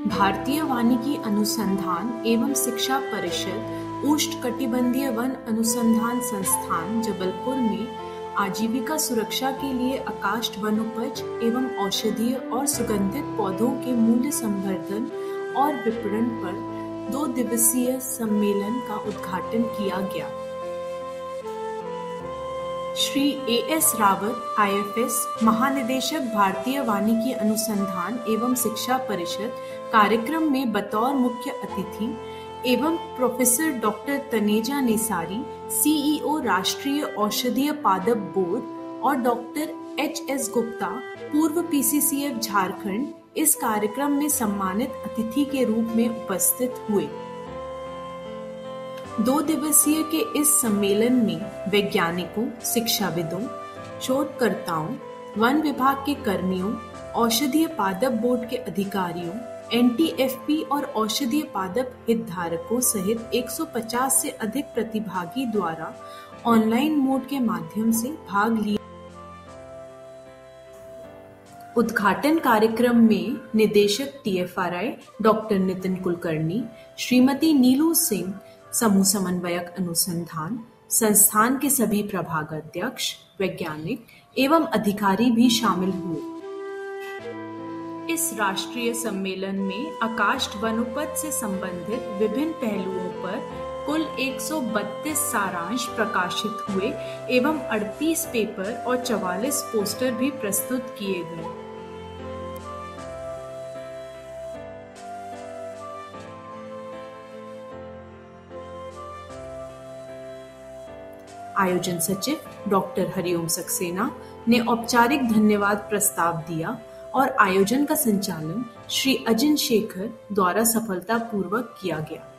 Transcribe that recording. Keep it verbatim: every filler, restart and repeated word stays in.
भारतीय वानिकी अनुसंधान एवं शिक्षा परिषद उष्णकटिबंधीय वन अनुसंधान संस्थान जबलपुर में आजीविका सुरक्षा के लिए आकाष्ठ वनोपज एवं औषधीय और सुगंधित पौधों के मूल्य संवर्धन और विपणन पर दो दिवसीय सम्मेलन का उद्घाटन किया गया। Shri A S Rawat, I F S, महानिदेशक भारतीय वानिकी अनुसंधान एवं शिक्षा परिषद, कार्यक्रम में बतौर मुख्य अतिथि एवं professor doctor Taneja Nesari, C E O राष्ट्रीय औषधीय पादप बोर्ड और डॉक्टर एच एस गुप्ता, पूर्व P C C F Jharkhand, इस कार्यक्रम में सम्मानित अतिथि के रूप में उपस्थित हुए। दो दिवसीय के इस सम्मेलन में वैज्ञानिकों, शिक्षाविदों, शोधकर्ताओं, वन विभाग के कर्मियों, औषधीय पादप बोर्ड के अधिकारियों, एन टी एफ पी और औषधीय पादप हितधारकों सहित एक सौ पचास से अधिक प्रतिभागी द्वारा ऑनलाइन मोड के माध्यम से भाग लिया। उद्घाटन कार्यक्रम में निदेशक T F R I doctor Nitin Kulkarni, Shrimati Neelu Singh, समूह समन्वयक अनुसंधान, संस्थान के सभी प्रभागाध्यक्ष, वैज्ञानिक एवं अधिकारी भी शामिल हुए। इस राष्ट्रीय सम्मेलन में आकाष्ठ वनोपज से संबंधित विभिन्न पहलुओं पर कुल एक सौ बत्तीस सारांश प्रकाशित हुए एवं अड़तीस पेपर और चवालीस पोस्टर भी प्रस्तुत किए गए। आयोजन सचिव डॉक्टर हरिओम सक्सेना ने औपचारिक धन्यवाद प्रस्ताव दिया और आयोजन का संचालन श्री अजिन शेखर द्वारा सफलतापूर्वक किया गया।